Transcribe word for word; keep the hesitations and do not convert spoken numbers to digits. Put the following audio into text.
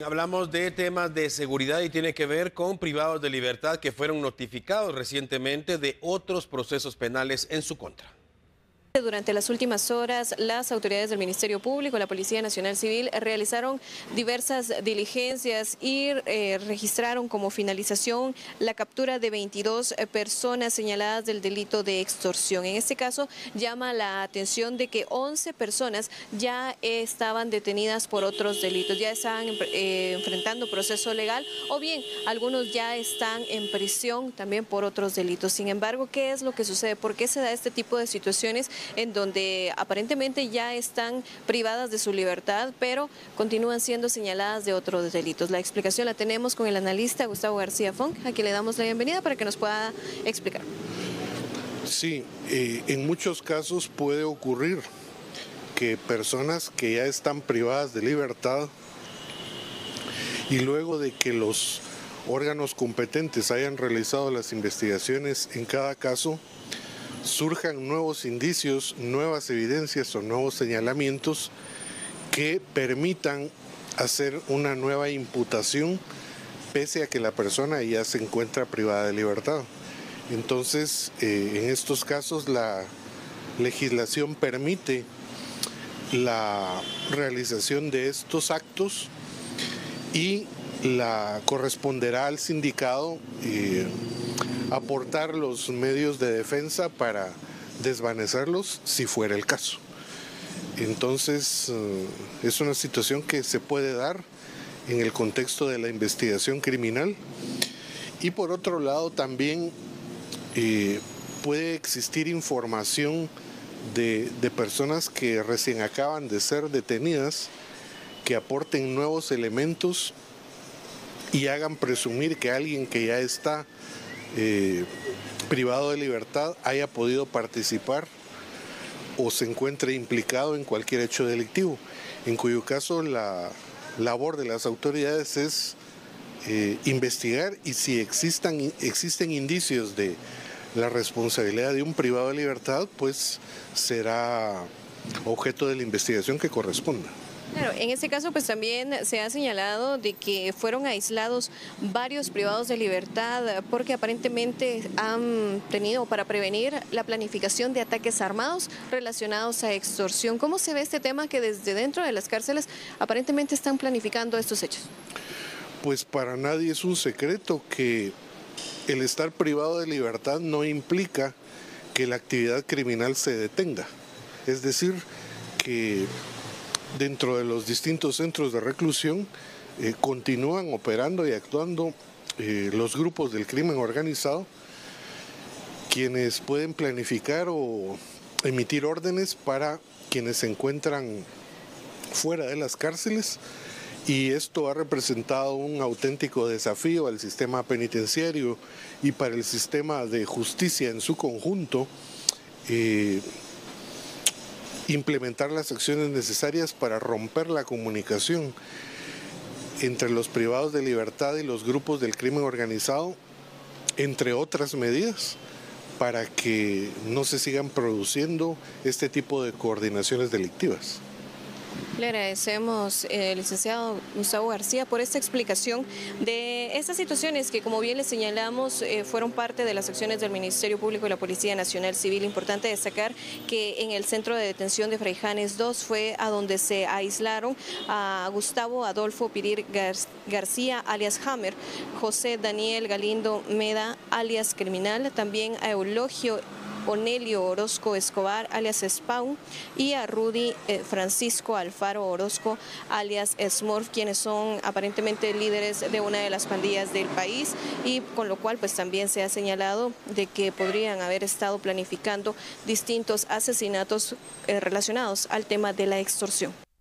Hablamos de temas de seguridad y tiene que ver con privados de libertad que fueron notificados recientemente de otros procesos penales en su contra. Durante las últimas horas, las autoridades del Ministerio Público, la Policía Nacional Civil, realizaron diversas diligencias y eh, registraron como finalización la captura de veintidós personas señaladas del delito de extorsión. En este caso, llama la atención de que once personas ya estaban detenidas por otros delitos, ya estaban eh, enfrentando proceso legal o bien algunos ya están en prisión también por otros delitos. Sin embargo, ¿qué es lo que sucede? ¿Por qué se da este tipo de situaciones en donde aparentemente ya están privadas de su libertad, pero continúan siendo señaladas de otros delitos? La explicación la tenemos con el analista Gustavo García Funk, a quien le damos la bienvenida para que nos pueda explicar. Sí, eh, en muchos casos puede ocurrir que personas que ya están privadas de libertad y luego de que los órganos competentes hayan realizado las investigaciones en cada caso, surjan nuevos indicios, nuevas evidencias o nuevos señalamientos que permitan hacer una nueva imputación pese a que la persona ya se encuentra privada de libertad. Entonces, eh, en estos casos la legislación permite la realización de estos actos y la corresponderá al sindicado eh, aportar los medios de defensa para desvanecerlos si fuera el caso. Entonces, es una situación que se puede dar en el contexto de la investigación criminal y por otro lado también eh, puede existir información de, de personas que recién acaban de ser detenidas que aporten nuevos elementos y hagan presumir que alguien que ya está Eh, privado de libertad haya podido participar o se encuentre implicado en cualquier hecho delictivo, en cuyo caso la labor de las autoridades es eh, investigar y si existan, existen indicios de la responsabilidad de un privado de libertad, pues será objeto de la investigación que corresponda. Claro, en este caso pues también se ha señalado de que fueron aislados varios privados de libertad porque aparentemente han tenido para prevenir la planificación de ataques armados relacionados a extorsión. ¿Cómo se ve este tema que desde dentro de las cárceles aparentemente están planificando estos hechos? Pues para nadie es un secreto que el estar privado de libertad no implica que la actividad criminal se detenga. Es decir, que dentro de los distintos centros de reclusión eh, continúan operando y actuando eh, los grupos del crimen organizado, quienes pueden planificar o emitir órdenes para quienes se encuentran fuera de las cárceles, y esto ha representado un auténtico desafío al sistema penitenciario y para el sistema de justicia en su conjunto, eh, implementar las acciones necesarias para romper la comunicación entre los privados de libertad y los grupos del crimen organizado, entre otras medidas, para que no se sigan produciendo este tipo de coordinaciones delictivas. Le agradecemos, eh, licenciado Gustavo García, por esta explicación de estas situaciones que, como bien les señalamos, eh, fueron parte de las acciones del Ministerio Público y la Policía Nacional Civil. Importante destacar que en el centro de detención de Fraijanes dos fue a donde se aislaron a Gustavo Adolfo Pirir Gar García, alias Hammer, José Daniel Galindo Meda, alias Criminal, también a Eulogio Onelio Orozco Escobar, alias Spawn, y a Rudy eh, Francisco Alfaro Orozco, alias Smurf, quienes son aparentemente líderes de una de las pandillas del país, y con lo cual pues también se ha señalado de que podrían haber estado planificando distintos asesinatos eh, relacionados al tema de la extorsión.